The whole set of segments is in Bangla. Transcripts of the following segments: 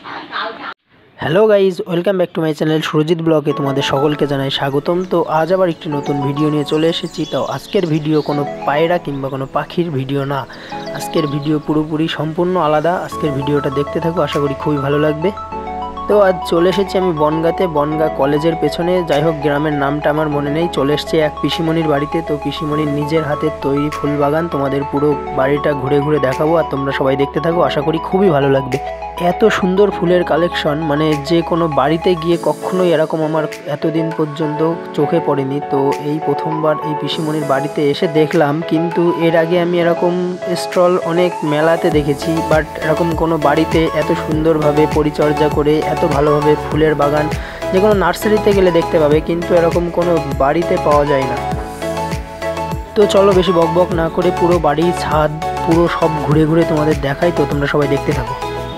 Hello guys, welcome back to my channel Surajit ব্লগে তোমাদের সকলকে জানাই স্বাগতম। তো আজ আবার একটি নতুন ভিডিও নিয়ে চলে এসেছি। তো আজকের ভিডিও কোনো পায়রা কিংবা কোনো পাখির ভিডিও না, আজকের ভিডিও পুরোপুরি সম্পূর্ণ আলাদা। আজকের ভিডিওটা দেখতে থাকো, আশা করি খুবই ভালো লাগবে। তো আজ চলে এসেছি আমি বনগাঁতে, বনগাঁ কলেজের পেছনে, যাই হোক গ্রামের নামটা আমার মনে নেই। চলে এসেছি এক পিসিমণির বাড়িতে। তো পিসিমণির নিজের হাতের তৈরি ফুল বাগান, তোমাদের পুরো বাড়িটা ঘুরে ঘুরে দেখাবো আর তোমরা সবাই দেখতে থাকো, আশা করি খুবই ভালো লাগবে। এত সুন্দর ফুলের কালেকশন, মানে যে কোনো বাড়িতে গিয়ে কখনোই এরকম আমার এতদিন পর্যন্ত চোখে পড়েনি। তো এই প্রথমবার এই পিসিমণির বাড়িতে এসে দেখলাম, কিন্তু এর আগে আমি এরকম স্টল অনেক মেলাতে দেখেছি, বাট এরকম কোনো বাড়িতে এত সুন্দরভাবে পরিচর্যা করে এত ভালোভাবে ফুলের বাগান যে কোনো নার্সারিতে গেলে দেখতে পাবে, কিন্তু এরকম কোনো বাড়িতে পাওয়া যায় না। তো চলো বেশি বকবক না করে পুরো বাড়ি, ছাদ, পুরো সব ঘুরে ঘুরে তোমাদের দেখাই। তো তোমরা সবাই দেখতে থাকো।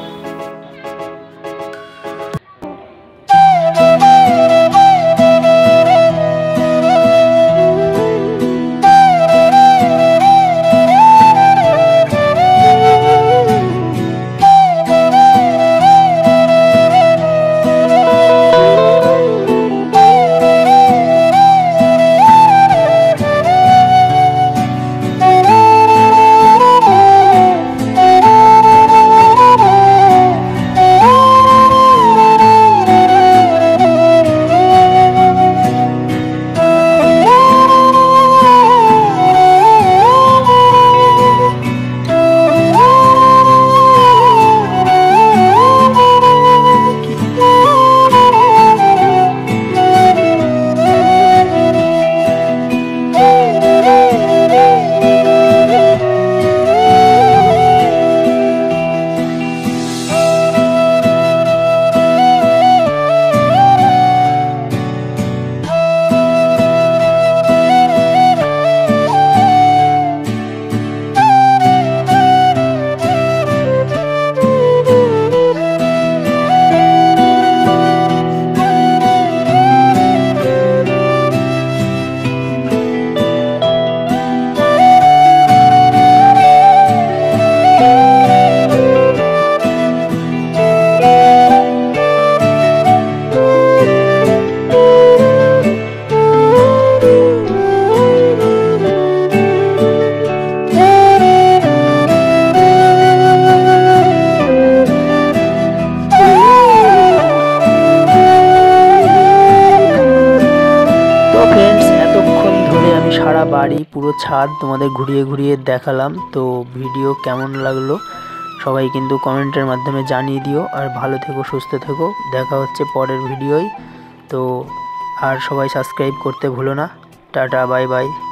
সারা বাড়ি, পুরো ছাদ তোমাদের ঘুরিয়ে ঘুরিয়ে দেখালাম। তো ভিডিও কেমন লাগলো সবাই কিন্তু কমেন্টের মাধ্যমে জানিয়ে দিও। আর ভালো থেকো, সুস্থ থেকো, দেখা হচ্ছে পরের ভিডিওয়। তো আর সবাই সাবস্ক্রাইব করতে ভুলো না। Tata, bye by.